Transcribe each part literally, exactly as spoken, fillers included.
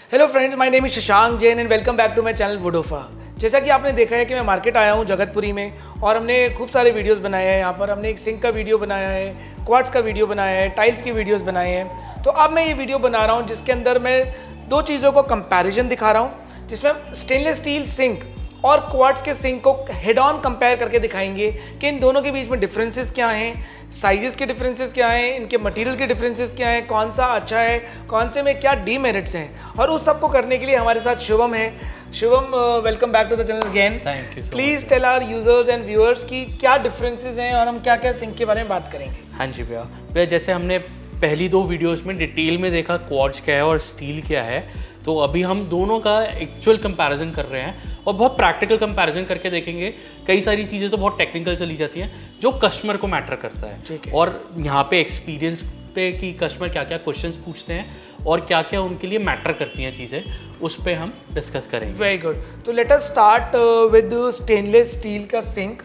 Hello friends, my name is Shashank Jain and welcome back to my channel वुडोफा। जैसा कि आपने देखा है कि मैं मार्केट आया हूँ जगतपुरी में और हमने खूब सारे वीडियोस बनाए हैं। यहाँ पर हमने एक सिंक का वीडियो बनाया है, क्वार्ट्स का वीडियो बनाया है, टाइल्स की वीडियोस बनाए हैं। तो अब मैं ये वीडियो बना रहा हूँ जिसके अंदर मैं दो चीज़ों को कंपैरिजन दिखा रहा हूँ, जिसमें स्टेनलेस स्टील सिंक और क्वार्ट्स के सिंक को हेड ऑन कंपेयर करके दिखाएंगे कि इन दोनों के बीच में डिफरेंसेस क्या हैं, साइजेस के डिफरेंसेस क्या हैं, इनके मटेरियल के डिफरेंसेस क्या हैं, कौन सा अच्छा है, कौन से में क्या डीमेरिट्स हैं। और उस सब को करने के लिए हमारे साथ शिवम है। Shivam, welcome back to the channel again. Thank you. Please tell our users and viewers की क्या डिफरेंसेस हैं और हम क्या क्या सिंक के बारे में बात करेंगे। हाँ जी भैया भैया जैसे हमने पहली दो वीडियोस में डिटेल में देखा क्वार्ट्ज क्या है और स्टील क्या है, तो अभी हम दोनों का एक्चुअल कंपैरिजन कर रहे हैं और बहुत प्रैक्टिकल कंपैरिजन करके देखेंगे। कई सारी चीज़ें तो बहुत टेक्निकल चली जाती हैं जो कस्टमर को मैटर करता है, है। और यहाँ पे एक्सपीरियंस पे कि कस्टमर क्या क्या क्वेश्चंस पूछते हैं और क्या क्या उनके लिए मैटर करती हैं चीज़ें, उस पर हम डिस्कस करेंगे। Very good. तो let us start with stainless steel का sink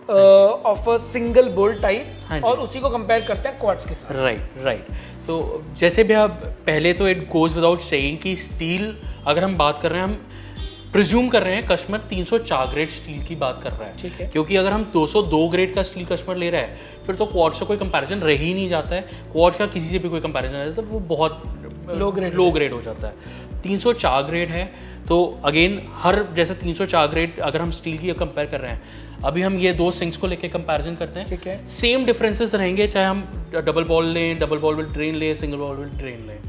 of a single bowl type और उसी को कंपेयर करते हैं क्वार्ट्ज के साथ। राइट राइट तो जैसे भी आप पहले तो इट गोज विदाउट सेइंग कि स्टील अगर हम बात कर रहे हैं, हम प्रिज्यूम कर रहे हैं कस्टमर तीन सौ चार ग्रेड स्टील की बात कर रहा है, ठीक है। क्योंकि अगर हम दो सौ दो ग्रेड का स्टील कस्टमर ले रहा है फिर तो क्वार्ट्ज से कोई कंपैरिजन रह ही नहीं जाता है। क्वार्ट्ज का किसी से भी कोई कंपैरिजन आ जाता है तो वो बहुत लो ग्रेड लो ग्रेड हो जाता है। तीन सौ चार ग्रेड है तो अगेन हर जैसे तीन सौ चार ग्रेड अगर हम स्टील की कंपेयर कर रहे हैं, अभी हम ये दो सिंक्स को लेके कंपैरिजन करते हैं, ठीक है। सेम डिफरेंसेस रहेंगे चाहे हम डबल बॉल लें, डबल बॉल विद ड्रेन लें, सिंगल बॉल विद ड्रेन लें।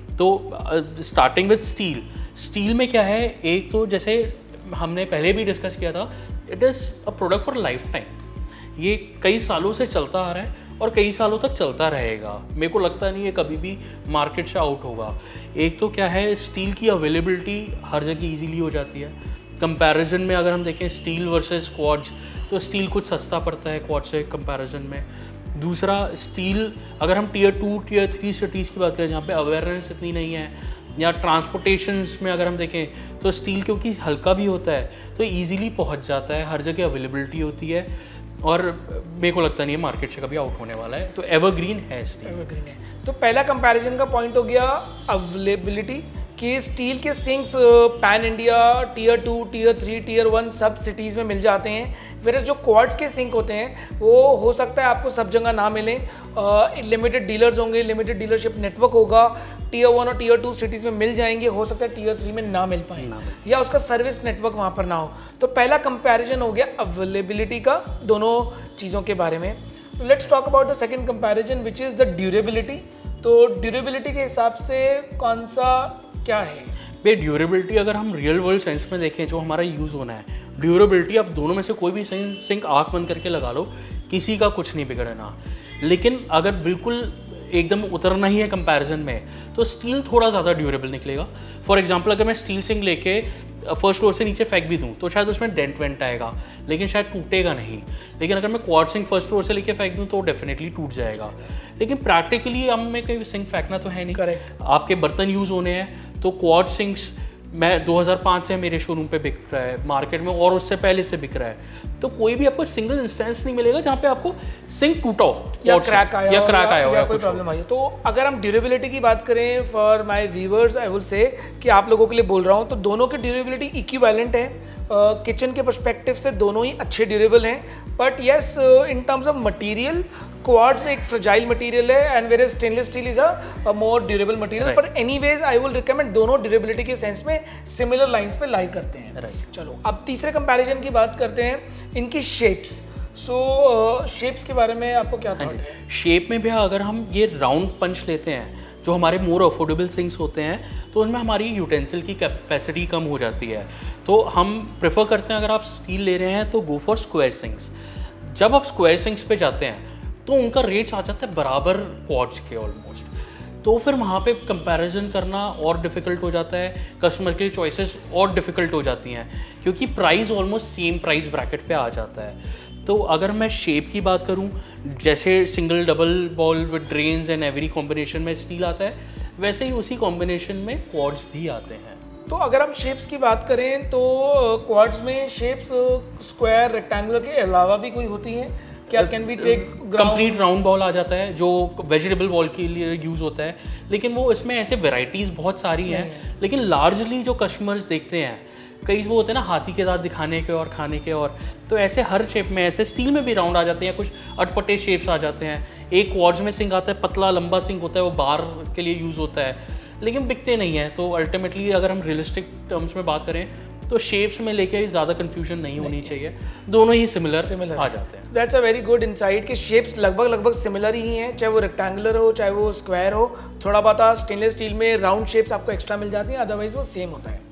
तो स्टार्टिंग विद स्टील, स्टील में क्या है, एक तो जैसे हमने पहले भी डिस्कस किया था, it is a product for lifetime. ये कई सालों से चलता आ रहा है और कई सालों तक चलता रहेगा। मेरे को लगता नहीं है कभी भी मार्केट से आउट होगा। एक तो क्या है, स्टील की अवेलेबिलिटी हर जगह इजीली हो जाती है। कंपैरिजन में अगर हम देखें स्टील वर्सेस क्वार्ट्ज, तो स्टील कुछ सस्ता पड़ता है क्वार्ट्ज से कंपैरिजन में। दूसरा, स्टील अगर हम tier two tier three cities की बात करें जहाँ पे अवेयरनेस इतनी नहीं है, या ट्रांसपोर्टेशंस में अगर हम देखें तो स्टील क्योंकि हल्का भी होता है तो ईजीली पहुँच जाता है, हर जगह अवेलेबिलिटी होती है और मेरे को लगता नहीं है मार्केट से कभी आउट होने वाला है। तो एवरग्रीन है स्टील। एवरग्रीन है। तो पहला कंपैरिजन का पॉइंट हो गया अवेलेबिलिटी कि स्टील के sinks pan India tier two tier three tier one सब सिटीज़ में मिल जाते हैं, वेरस जो क्वार्ट्स के सिंक होते हैं वो हो सकता है आपको सब जगह ना मिलें। लिमिटेड डीलर्स होंगे, लिमिटेड डीलरशिप नेटवर्क होगा, टीयर वन और टीयर टू सिटीज़ में मिल जाएंगे, हो सकता है टीयर थ्री में ना मिल पाए ना, या उसका सर्विस नेटवर्क वहाँ पर ना हो। तो पहला कंपैरिजन हो गया अवेलेबिलिटी का दोनों चीज़ों के बारे में। Let's talk about the second comparison which is the durability. तो ड्यूरेबिलिटी के हिसाब से कौन सा क्या है भाई? ड्यूरेबिलिटी अगर हम रियल वर्ल्ड सेंस में देखें जो हमारा यूज़ होना है, ड्यूरेबिलिटी आप दोनों में से कोई भी सिंक आँख बंद करके लगा लो, किसी का कुछ नहीं बिगड़ना। लेकिन अगर बिल्कुल एकदम उतरना ही है कंपैरिजन में तो स्टील थोड़ा ज़्यादा ड्यूरेबल निकलेगा। फॉर एग्जांपल अगर मैं स्टील सिंक लेके फर्स्ट फ्लोर से नीचे फेंक भी दूँ तो शायद उसमें डेंट वेंट आएगा लेकिन शायद टूटेगा नहीं। लेकिन अगर मैं क्वार्ट्ज सिंक फर्स्ट फ्लोर से लेके फेंक दूँ तो डेफिनेटली टूट जाएगा। लेकिन प्रैक्टिकली हम में कहीं सिंक फेंकना तो है नहीं, करेक्ट। आपके बर्तन यूज़ होने हैं। तो क्वार्ट्ज सिंक्स मैं दो हज़ार पाँच से मेरे शोरूम पे बिक रहा है मार्केट में और उससे पहले से बिक रहा है। तो कोई भी आपको सिंगल इंस्टेंस नहीं मिलेगा जहाँ पे आपको सिंक टूटा हो या क्रैक आया या क्रैक आया हो या, या कोई प्रॉब्लम आई हो। तो अगर हम ड्यूरेबिलिटी की बात करें for my viewers, I will say कि आप लोगों के लिए बोल रहा हूँ, तो दोनों की ड्यूरेबिलिटी इक्विवेलेंट है। किचन uh, के पर्सपेक्टिव से दोनों ही अच्छे ड्यूरेबल हैं, but yes in terms of material quartz एक फ्रेजाइल मटेरियल है and where stainless steel is a more durable material. पर एनीवेज आई विल रिकमेंड, दोनों ड्यूरेबिलिटी के सेंस में सिमिलर लाइंस पे लाई करते हैं। right. चलो अब तीसरे कंपैरिजन की बात करते हैं, इनकी शेप्स। सो शेप्स के बारे में आपको क्या थॉट है? शेप में भी अगर हम ये राउंड पंच लेते हैं जो हमारे मोर अफोर्डेबल सिंक्स होते हैं तो उनमें हमारी यूटेंसिल की कैपेसिटी कम हो जाती है। तो हम प्रेफर करते हैं अगर आप स्टील ले रहे हैं तो गो फॉर स्क्वायर सिंक्स। जब आप स्क्वायर सिंक्स पे जाते हैं तो उनका रेट्स आ जाता है बराबर क्वार्ट्ज के ऑलमोस्ट, तो फिर वहाँ पे कंपैरिजन करना और डिफ़िकल्ट हो जाता है, कस्टमर के लिए चॉइसेस और डिफ़िकल्ट हो जाती हैं क्योंकि price almost same price bracket पे आ जाता है। तो अगर मैं शेप की बात करूं, जैसे single double bowl with drains and every combination में स्टील आता है, वैसे ही उसी कॉम्बिनेशन में क्वार्ट्ज भी आते हैं। तो अगर हम शेप्स की बात करें तो क्वार्ट्ज में शेप्स स्क्वायर रेक्टेंगुलर के अलावा भी कोई होती हैं? क्या can we take complete round bowl आ जाता है जो वेजिटेबल बॉल के लिए यूज़ होता है, लेकिन वो इसमें ऐसे वेराइटीज़ बहुत सारी हैं, लेकिन लार्जली जो कस्टमर्स देखते हैं कई वो होते हैं ना हाथी के दांत दिखाने के और खाने के, और तो ऐसे हर शेप में, ऐसे स्टील में भी राउंड आ जाते हैं, कुछ अटपटे शेप्स आ जाते हैं। एक क्वार्ट्ज में सिंक आता है, पतला लंबा सिंक होता है, वो बार के लिए यूज़ होता है, लेकिन बिकते नहीं है। तो अल्टीमेटली अगर हम रियलिस्टिक टर्म्स में बात करें तो शेप्स में लेके ज़्यादा कंफ्यूजन नहीं होनी चाहिए, दोनों ही सिमिलर सिमिलर आ जाते हैं। That's a very good insight कि शेप्स लगभग लगभग सिमिलर ही हैं, चाहे वो रेक्टेंगुलर हो चाहे वो स्क्वायर हो, थोड़ा बहुत स्टेनलेस स्टील में राउंड शेप्स आपको एक्स्ट्रा मिल जाती हैं, अदरवाइज वो सेम होता है।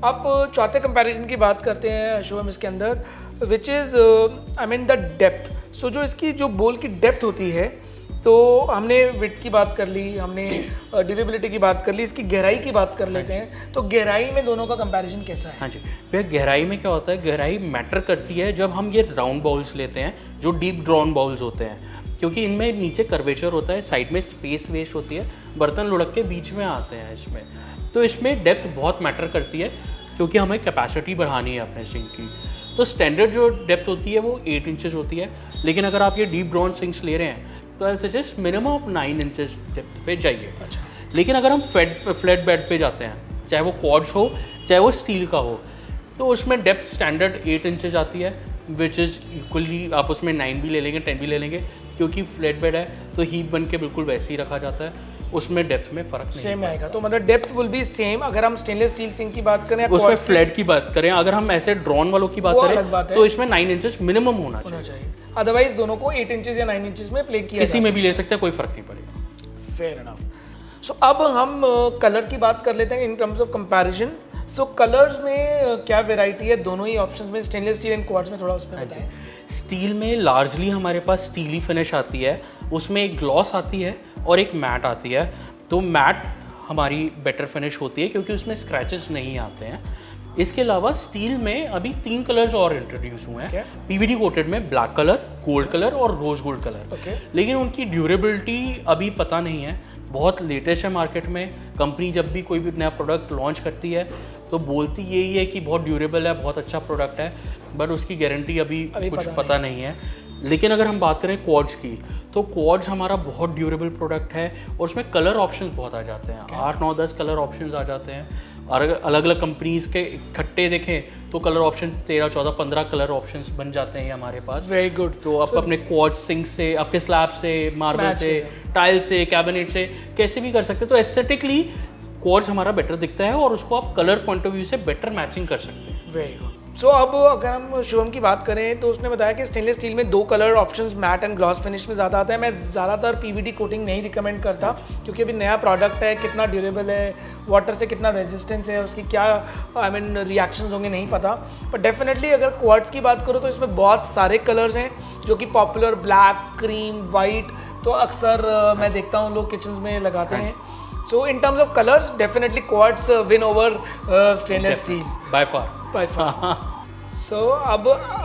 अब चौथे कंपैरिजन की बात करते हैं शुभम इसके अंदर, which is I mean the depth. So जो इसकी जो बॉल की डेप्थ होती है, तो हमने विड्थ की बात कर ली, हमने ड्यूरेबिलिटी की बात कर ली, इसकी गहराई की बात कर लेते हैं। तो गहराई में दोनों का कंपैरिजन कैसा है? हाँ जी भैया, गहराई में क्या होता है, गहराई मैटर करती है जब हम ये राउंड बॉल्स लेते हैं जो डीप ड्रॉन बॉल्स होते हैं, क्योंकि इनमें नीचे कर्वेचर होता है, साइड में स्पेस वेस्ट होती है, बर्तन लुढ़क के बीच में आते हैं इसमें, तो इसमें डेप्थ बहुत मैटर करती है क्योंकि हमें कैपेसिटी बढ़ानी है अपने सिंक की। तो स्टैंडर्ड जो डेप्थ होती है वो एट इंचेस होती है, लेकिन अगर आप ये डीप ड्रॉन सिंक्स ले रहे हैं तो I suggest minimum of nine inches depth पे जाइए। अच्छा, लेकिन अगर हम फ्लैट फ्लैट बेड पे जाते हैं, चाहे वो क्वार्ट्ज हो चाहे वो स्टील का हो, तो उसमें डेप्थ स्टैंडर्ड एट इंचेस आती है, विच इज़ इक्वली आप उसमें नाइन भी ले लेंगे, टेन भी ले लेंगे, क्योंकि फ्लैट बेड है तो हीप बन के बिल्कुल वैसे ही रखा जाता है, उसमें डेप्थ में फर्क नहीं सेम आएगा। तो मतलब डेप्थ विल बी सेम। अगर हम स्टेनलेस स्टील सिंक की बात करें, उसमें फ्लैट की बात करें, अगर हम ऐसे ड्रॉन वालों की बात करें बात तो इसमें नाइन इंचेस मिनिमम होना चाहिए, चाहिए। अदरवाइज दोनों को एट इंचेस या नाइन इंचेस में प्ले किया, किसी में भी ले सकते हैं, कोई फर्क नहीं पड़ेगा। Fair enough. सो अब हम कलर की बात कर लेते हैं in terms of comparison. So colours में क्या वेराइटी है दोनों ही ऑप्शंस में, स्टेनलेस स्टील एंड क्वार्ट्ज में, थोड़ा उसमें बताएं। स्टील में लार्जली हमारे पास स्टीली फिनिश आती है, उसमें एक ग्लॉस आती है और एक मैट आती है। तो मैट हमारी बेटर फिनिश होती है क्योंकि उसमें स्क्रैचेस नहीं आते हैं। इसके अलावा स्टील में अभी तीन कलर्स और इंट्रोड्यूस हुए हैं पीवीडी कोटेड में, ब्लैक कलर, गोल्ड कलर और रोज गोल्ड कलर। okay. लेकिन उनकी ड्यूरेबिलिटी अभी पता नहीं है, बहुत लेटेस्ट है मार्केट में। कंपनी जब भी कोई भी नया प्रोडक्ट लॉन्च करती है तो बोलती यही है कि बहुत ड्यूरेबल है, बहुत अच्छा प्रोडक्ट है, बट उसकी गारंटी अभी, अभी कुछ पता, पता नहीं, नहीं है। लेकिन अगर हम बात करें क्वार्ट्ज की, तो क्वार्ट्ज हमारा बहुत ड्यूरेबल प्रोडक्ट है और उसमें कलर ऑप्शंस बहुत आ जाते हैं, आठ नौ दस कलर ऑप्शंस आ जाते हैं। और अगर अलग अलग कंपनीज के इकट्ठे देखें तो कलर ऑप्शन तेरह चौदह पंद्रह कलर ऑप्शंस बन जाते हैं हमारे पास। Very good. तो आप so, अपने क्वार्ट्ज सिंक से, आपके स्लैब से, मार्बल से, टाइल से, कैबिनेट से कैसे भी कर सकते हैं। तो एस्थेटिकली क्वार्ट्ज हमारा बेटर दिखता है और उसको आप कलर पॉइंट ऑफ व्यू से बेटर मैचिंग कर सकते हैं। Very good. सो अब अगर हम शुभम की बात करें तो उसने बताया कि स्टेनलेस स्टील में दो colour options matte and gloss finish में ज़्यादा आता है। मैं ज़्यादातर पीवीडी कोटिंग नहीं रिकमेंड करता क्योंकि अभी नया प्रोडक्ट है, कितना ड्यूरेबल है, वाटर से कितना रेजिस्टेंस है, उसकी क्या आई मीन रिएक्शंस होंगे नहीं पता। पर डेफिनेटली अगर क्वार्ट्ज की बात करो तो इसमें बहुत सारे कलर्स हैं जो कि पॉपुलर, ब्लैक, क्रीम, वाइट, तो अक्सर uh, मैं देखता हूँ लोग किचन में लगाते हैं। So in terms of colours definitely quartz win over stainless steel by far by far. So अब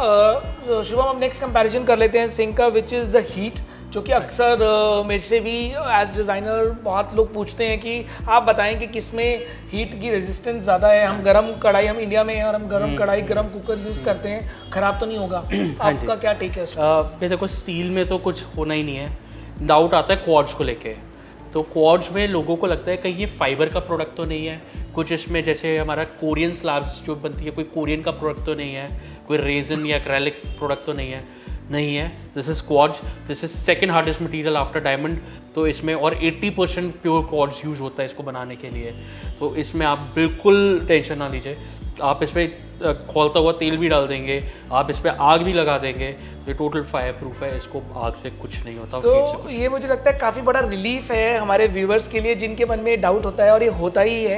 शुभम हम नेक्स्ट कंपैरिजन कर लेते हैं सिंक का, विच इज़ द हीट, जो कि अक्सर uh, मेरे से भी एज डिज़ाइनर बहुत लोग पूछते हैं कि आप बताएं कि किस में हीट की रेजिस्टेंस ज़्यादा है। हम गरम कढ़ाई, हम इंडिया में हैं और हम गरम कढ़ाई, गरम कुकर यूज़ करते हैं, ख़राब तो नहीं होगा? आपका क्या टेक है उसमें? uh, देखो स्टील में तो कुछ होना ही नहीं है, डाउट आता है क्वार्ट्ज को लेके। तो क्वार्ट्ज में लोगों को लगता है कहीं ये फाइबर का प्रोडक्ट तो नहीं है, कुछ इसमें जैसे हमारा कोरियन स्लैब्स जो बनती है कोई कोरियन का प्रोडक्ट तो नहीं है, कोई रेजन या एक्रेलिक प्रोडक्ट तो नहीं है। नहीं है, this is quartz, this is second hardest material after diamond. तो इसमें और अस्सी परसेंट प्योर क्वार्ट्ज यूज़ होता है इसको बनाने के लिए। तो इसमें आप बिल्कुल टेंशन ना लीजिए, आप इस पर खौलता हुआ तेल भी डाल देंगे, आप इस पर आग भी लगा देंगे, तो ये टोटल फायर प्रूफ है, इसको आग से कुछ नहीं होता। सो so, ये मुझे लगता है काफ़ी बड़ा रिलीफ है हमारे व्यूवर्स के लिए जिनके मन में डाउट होता है, और ये होता ही है।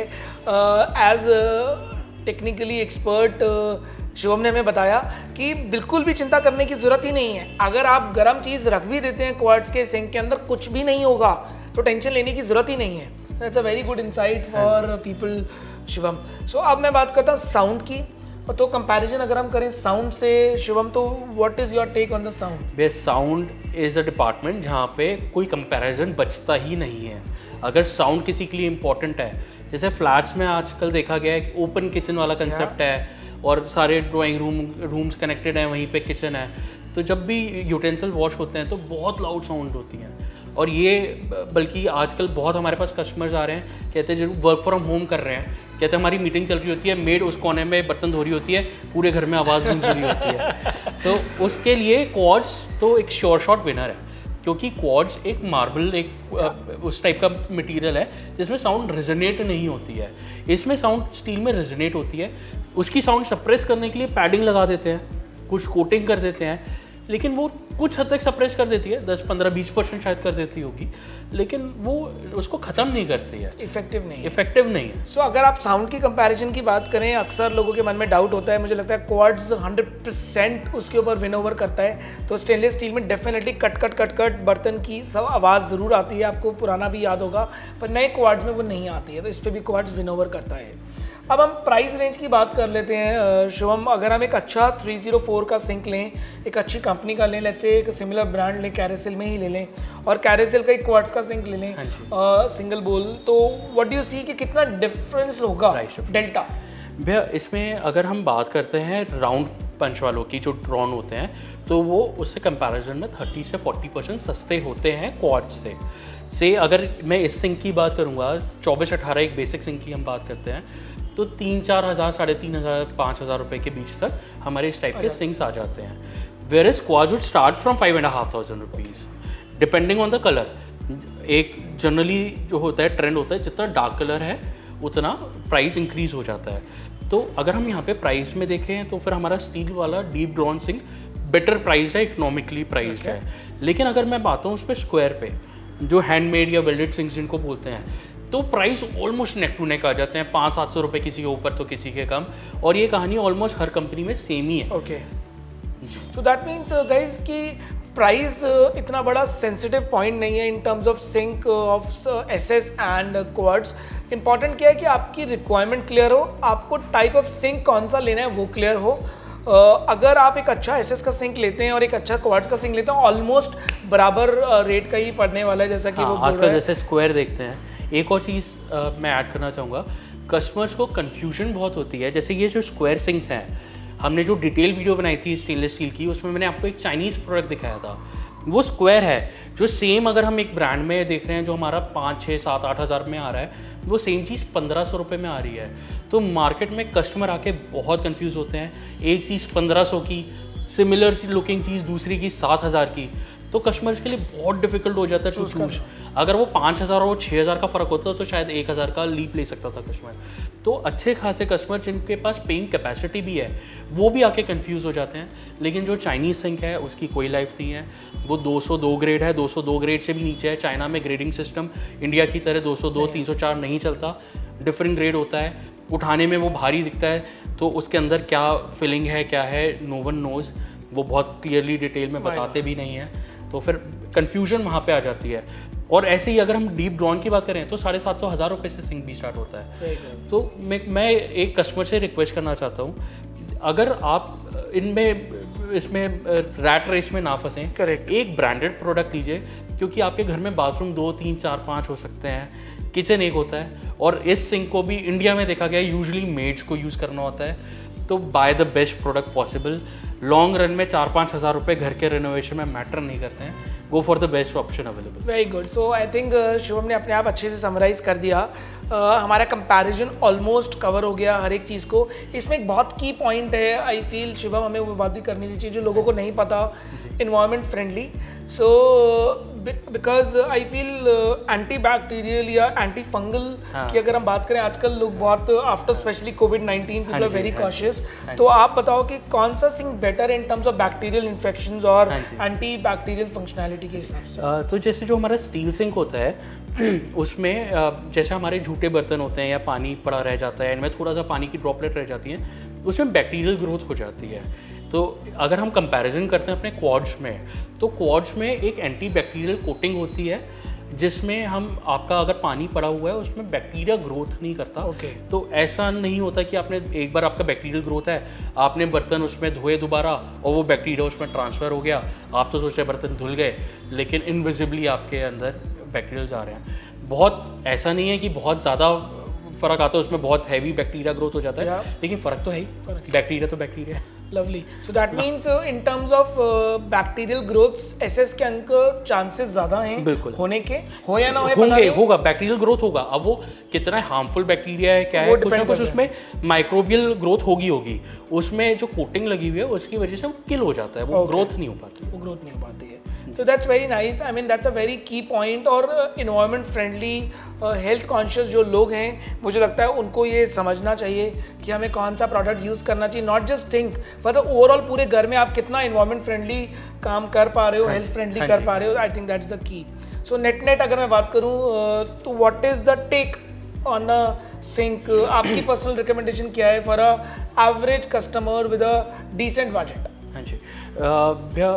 एज टेक्निकली एक्सपर्ट शुभम ने हमें बताया कि बिल्कुल भी चिंता करने की ज़रूरत ही नहीं है। अगर आप गर्म चीज़ रख भी देते हैं क्वार्ट्ज के सिंक के अंदर, कुछ भी नहीं होगा, तो टेंशन लेने की ज़रूरत ही नहीं है। That's a very good insight for people Shubham. So अब मैं बात करता हूँ साउंड की, तो कंपैरिजन अगर हम करें साउंड से शुभम, तो what is your take on the sound? Base sound is a department जहाँ पे कोई कंपैरिजन बचता ही नहीं है। अगर साउंड किसी के लिए इम्पोर्टेंट है, जैसे फ्लैट्स में आजकल देखा गया है कि ओपन किचन वाला कंसेप्ट है और सारे ड्राइंग रूम रूम्स कनेक्टेड हैं, वहीं पे किचन है, तो जब भी यूटेंसिल वॉश होते हैं तो बहुत लाउड साउंड होती हैं। और ये बल्कि आजकल बहुत हमारे पास कस्टमर्स आ रहे हैं, कहते हैं जो वर्क फ्रॉम होम कर रहे हैं, कहते हैं हमारी मीटिंग चल रही होती है, मेड उस कोने में बर्तन धो रही होती है, पूरे घर में आवाज़ गूंज रही होती है। तो उसके लिए क्वार्ट्ज तो एक श्योर शॉट विनर है, क्योंकि क्वार्ट्ज एक मार्बल एक उस टाइप का मटेरियल है जिसमें साउंड रेजोनेट नहीं होती है। इसमें साउंड स्टील में रेजोनेट होती है। उसकी साउंड सप्रेस करने के लिए पैडिंग लगा देते हैं, कुछ कोटिंग कर देते हैं, लेकिन वो कुछ हद तक सप्रेस कर देती है, दस पंद्रह बीस परसेंट शायद कर देती होगी, लेकिन वो उसको ख़त्म नहीं करती है, इफेक्टिव नहीं इफेक्टिव नहीं है। सो so, अगर आप साउंड की कंपैरिजन की बात करें, अक्सर लोगों के मन में डाउट होता है, मुझे लगता है क्वार्ट्ज हंड्रेड परसेंट उसके ऊपर विन ओवर करता है। तो स्टेनलेस स्टील में definitely cut cut cut cut बर्तन की सब आवाज़ ज़रूर आती है, आपको पुराना भी याद होगा, पर नए क्वार्ट्ज में वो नहीं आती है, तो इस पर भी क्वार्ट्ज विन ओवर करता है। अब हम प्राइस रेंज की बात कर लेते हैं शुभम। अगर हम एक अच्छा थ्री ज़ीरो फोर का सिंक लें, एक अच्छी कंपनी का लें, लेते एक सिमिलर ब्रांड लें, कैरेसिल में ही ले लें, और कैरेसिल का एक क्वार्ट्स का सिंक ले लें सिंगल बोल, तो व्हाट डू यू सी कि कितना डिफरेंस होगा डेल्टा? भैया इसमें अगर हम बात करते हैं राउंड पंच वालों की जो ड्रॉन होते हैं, तो वो उससे कंपैरिजन में थर्टी से फोर्टी परसेंट सस्ते होते हैं क्वार्ट्ज से। से अगर मैं इस सिंक की बात करूँगा, चौबीस अठारह एक बेसिक सिंक की हम बात करते हैं, तो तीन चार हज़ार साढ़े तीन हज़ार पाँच हज़ार रुपये के बीच तक हमारे इस टाइप के सिंक्स आ जाते हैं। Where is quartz would start from five and half thousand rupees depending on the colour. एक जनरली जो होता है ट्रेंड होता है, जितना डार्क कलर है उतना प्राइस इंक्रीज हो जाता है। तो अगर हम यहाँ पे प्राइस में देखें तो फिर हमारा स्टील वाला deep drawn sink better price है, इकोनॉमिकली प्राइस है। लेकिन अगर मैं बात हूँ उस पर स्क्वायर पे, जो हैंडमेड या वेल्डेड सिंक्स जिनको बोलते हैं, तो price almost neck to neck आ जाते हैं, पाँच सात सौ रुपये किसी के ऊपर तो किसी के कम, और ये कहानी ऑलमोस्ट हर कंपनी में सेम ही है। Okay, so that means guys कि प्राइस इतना बड़ा सेंसिटिव पॉइंट नहीं है in terms of sink of SS and quartz. Important क्या है कि आपकी रिक्वायरमेंट क्लियर हो, आपको टाइप ऑफ सिंक कौन सा लेना है वो क्लियर हो। Uh, अगर आप एक अच्छा एसएस का सिंक लेते हैं और एक अच्छा क्वार्ट्ज का सिंक लेते हैं, ऑलमोस्ट बराबर रेट uh, का ही पड़ने वाला है, जैसा कि हाँ, वो बोल रहा है। जैसे स्क्वायर देखते हैं, एक और चीज़ uh, मैं ऐड करना चाहूँगा, कस्टमर्स को कन्फ्यूजन बहुत होती है। जैसे ये जो स्क्वायर सिंक्स हैं, हमने जो डिटेल वीडियो बनाई थी स्टेनलेस स्टील की, उसमें मैंने आपको एक चाइनीज़ प्रोडक्ट दिखाया था, वो स्क्वायर है। जो सेम अगर हम एक ब्रांड में देख रहे हैं जो हमारा पाँच छः सात आठ हज़ार में आ रहा है, वो सेम चीज़ पंद्रह सौ रुपये में आ रही है। तो मार्केट में कस्टमर आके बहुत कंफ्यूज होते हैं, एक चीज़ पंद्रह सौ की, सिमिलर लुकिंग चीज़ दूसरी की सात हज़ार की, तो कस्टमर्स के लिए बहुत डिफिकल्ट हो जाता है टू चूज। अगर वो पाँच हज़ार और वो छः हज़ार का फ़र्क होता तो शायद एक हज़ार का लीप ले सकता था कस्टमर। तो अच्छे खासे कस्टमर जिनके पास पेइंग कैपेसिटी भी है, वो भी आके कंफ्यूज हो जाते हैं। लेकिन जो चाइनीज़ सिंक है उसकी कोई लाइफ नहीं है, वो दो सौ दो ग्रेड है, दो सौ दो ग्रेड से भी नीचे है। चाइना में ग्रेडिंग सिस्टम इंडिया की तरह दो सौ दो तीन सौ चार नहीं चलता, डिफरेंट ग्रेड होता है। उठाने में वो भारी दिखता है, तो उसके अंदर क्या फिलिंग है क्या है नो वन नोज़, वो बहुत क्लियरली डिटेल में बताते भी नहीं हैं, तो फिर कन्फ्यूजन वहाँ पे आ जाती है। और ऐसे ही अगर हम डीप ड्रॉन की बात करें तो साढ़े सात सौ हज़ार रुपये से सिंक भी स्टार्ट होता है। तो मैं मैं एक कस्टमर से रिक्वेस्ट करना चाहता हूँ, अगर आप इनमें इसमें रैट रेस में ना फंसें, करेक्ट, एक ब्रांडेड प्रोडक्ट लीजिए, क्योंकि आपके घर में बाथरूम दो तीन चार पाँच हो सकते हैं, किचन एक होता है, और इस सिंक को भी इंडिया में देखा गया यूजुअली मेड्स को यूज़ करना होता है। तो buy the best product possible. Long run में चार पाँच हज़ार रुपये घर के रेनोवेशन में मैटर नहीं करते हैं, go for the best option available. Very good. So I think Shubham ने अपने आप अच्छे से समराइज़ कर दिया। uh, हमारा कंपैरिजन ऑलमोस्ट कवर हो गया हर एक चीज़ को। इसमें एक बहुत की पॉइंट है, आई फील शुभम हमें वो बात भी करनी चाहिए जो लोगों को नहीं पता, environment friendly. So because I feel anti bacterial या एंटी फंगल की अगर हम बात करें, आजकल लोग बहुत after specially Covid nineteen people are very cautious. तो आप बताओ कि कौन सा sink better in terms of bacterial infections और एंटी बैक्टीरियल फंक्शनैलिटी के हिसाब से? तो जैसे जो हमारा स्टील सिंक होता है उसमें जैसे हमारे झूठे बर्तन होते हैं या पानी पड़ा रह जाता है, इनमें थोड़ा सा पानी की ड्रॉपलेट रह जाती है, उसमें बैक्टीरियल ग्रोथ हो जाती है। तो अगर हम कंपैरिजन करते हैं अपने क्वार्ट्ज में, तो क्वार्ट्ज में एक एंटी बैक्टीरियल कोटिंग होती है, जिसमें हम आपका अगर पानी पड़ा हुआ है उसमें बैक्टीरिया ग्रोथ नहीं करता। okay. तो ऐसा नहीं होता कि आपने एक बार आपका बैक्टीरियल ग्रोथ है, आपने बर्तन उसमें धोए दोबारा और वो बैक्टीरिया उसमें ट्रांसफ़र हो गया, आप तो सोच रहे बर्तन धुल गए, लेकिन इनविजिबली आपके अंदर बैक्टीरियल आ रहे हैं। बहुत ऐसा नहीं है कि बहुत ज़्यादा फ़र्क आता है उसमें, बहुत हैवी बैक्टीरिया ग्रोथ हो जाता है, लेकिन फ़र्क तो है ही, बैक्टीरिया तो बैक्टीरिया है। Lovely. So that means in terms of bacterial growth SS के अंक चांसेस ज्यादा हैं बिल्कुल होने के, हो या ना हो होंगे, होगा बैक्टीरियल ग्रोथ होगा. अब वो कितना हार्मफुल बैक्टीरिया है क्या है, कुछ ना कुछ उसमें माइक्रोबियल ग्रोथ होगी होगी उसमें जो कोटिंग लगी हुई है उसकी वजह से वो किल हो जाता है, वो ग्रोथ नहीं हो पाती, वो ग्रोथ नहीं हो पाती है. So that's very nice. I mean that's a very key point. और environment friendly, health conscious जो लोग हैं, मुझे लगता है उनको ये समझना चाहिए कि हमें कौन सा प्रोडक्ट यूज़ करना चाहिए. Not just think, मतलब ओवरऑल पूरे घर में आप कितना environment friendly काम कर पा रहे हो, health friendly कर पा रहे हो. I think that's the key. So net net अगर मैं बात करूँ तो what is the take on a sink? आपकी personal recommendation क्या है for a average customer with a decent budget? हाँ जी भैया,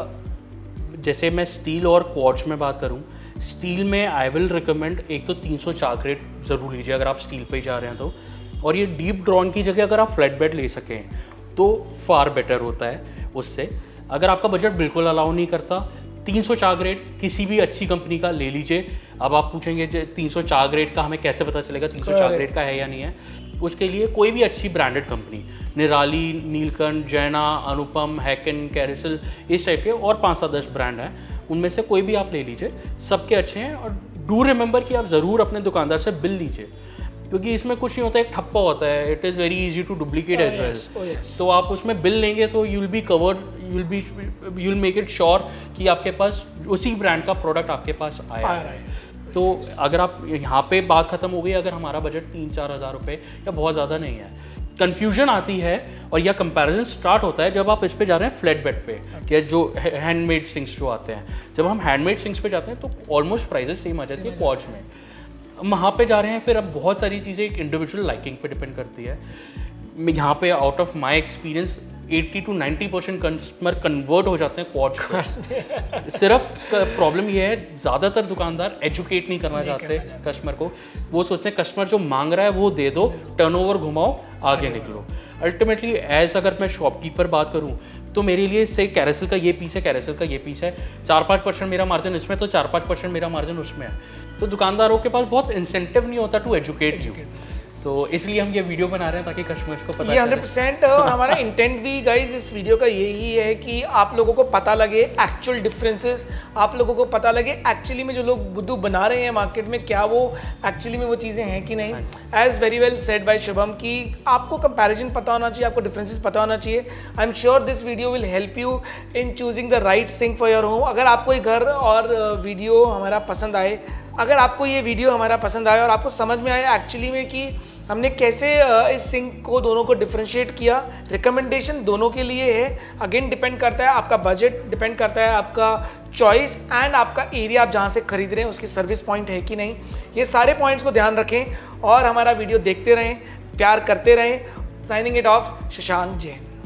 जैसे मैं स्टील और क्वार्ट्ज में बात करूं, स्टील में आई विल रिकमेंड एक तो तीन सौ चार ग्रेड ज़रूर लीजिए अगर आप स्टील पे ही जा रहे हैं तो. और ये डीप ड्रॉन की जगह अगर आप फ्लैट बेड ले सकें तो फार बेटर होता है उससे. अगर आपका बजट बिल्कुल अलाउ नहीं करता, तीन सौ चार ग्रेड किसी भी अच्छी कंपनी का ले लीजिए. अब आप पूछेंगे तीन सौ चार ग्रेड का हमें कैसे पता चलेगा तीन सौ चार ग्रेड का है या नहीं है. उसके लिए कोई भी अच्छी ब्रांडेड कंपनी, निराली, नीलकंठ, जैना, अनुपम, हैकन, कैरिसल, इस टाइप के और पाँच सात दस ब्रांड हैं, उनमें से कोई भी आप ले लीजिए, सबके अच्छे हैं. और डू रिमेंबर कि आप ज़रूर अपने दुकानदार से बिल लीजिए, क्योंकि इसमें कुछ नहीं होता, एक ठप्पा होता है. It is very easy to duplicate as well. तो आप उसमें बिल लेंगे तो you will be covered, you will be you will make it sure कि आपके पास उसी ब्रांड का प्रोडक्ट आपके पास आया है. तो अगर आप यहाँ पे बात ख़त्म हो गई, अगर हमारा बजट तीन चार हज़ार रुपये या बहुत ज़्यादा नहीं है, कन्फ्यूजन आती है और या कंपैरिजन स्टार्ट होता है जब आप इस पे जा रहे हैं फ्लैट बेड पे या जो हैंडमेड सिंक्स जो आते हैं. जब हम हैंडमेड सिंक्स पे जाते हैं तो ऑलमोस्ट प्राइजेस सेम आ जाती है क्वार्ट्ज में. वहाँ पे जा रहे हैं फिर अब बहुत सारी चीज़ें एक इंडिविजुअल लाइकिंग पे डिपेंड करती है. यहाँ पे आउट ऑफ माई एक्सपीरियंस अस्सी टू नब्बे परसेंट कस्टमर कन्वर्ट हो जाते हैं क्वार्ट्ज पे. सिर्फ प्रॉब्लम ये है ज़्यादातर दुकानदार एजुकेट नहीं करना चाहते कस्टमर को. वो सोचते हैं कस्टमर जो मांग रहा है वो दे दो, टर्नओवर घुमाओ, आगे निकलो. अल्टीमेटली एज अगर मैं शॉपकीपर बात करूँ तो मेरे लिए से कैरेसल का ये पीस है, कैरेसल का ये पीस है, चार पाँच परसेंट मेरा मार्जिन इसमें तो चार पाँच परसेंट मेरा मार्जिन उसमें है. तो दुकानदारों के पास बहुत इंसेंटिव नहीं होता टू एजुकेट यू. तो इसलिए हम ये वीडियो बना रहे हैं ताकि कस्टमर्स को पता ये हंड्रेड परसेंट. और हमारा इंटेंट भी गाइज इस वीडियो का यही है कि आप लोगों को पता लगे एक्चुअल डिफरेंसेस, आप लोगों को पता लगे एक्चुअली में जो लोग बुद्धू बना रहे हैं मार्केट में क्या वो एक्चुअली में वो चीज़ें हैं कि नहीं. As very well said by Shubham कि आपको कंपैरिजन पता होना चाहिए, आपको डिफरेंसेस पता होना चाहिए. I am sure this video will help you in choosing the right sink for your home. अगर आपको ये घर और वीडियो हमारा पसंद आए, अगर आपको ये वीडियो हमारा पसंद आया और आपको समझ में आया एक्चुअली में कि हमने कैसे इस सिंक को दोनों को डिफरेंशिएट किया, रिकमेंडेशन दोनों के लिए है. अगेन डिपेंड करता है आपका बजट, डिपेंड करता है आपका चॉइस एंड आपका एरिया, आप जहाँ से खरीद रहे हैं उसकी सर्विस पॉइंट है कि नहीं. ये सारे पॉइंट्स को ध्यान रखें और हमारा वीडियो देखते रहें, प्यार करते रहें. Signing it off, Shashank Jain.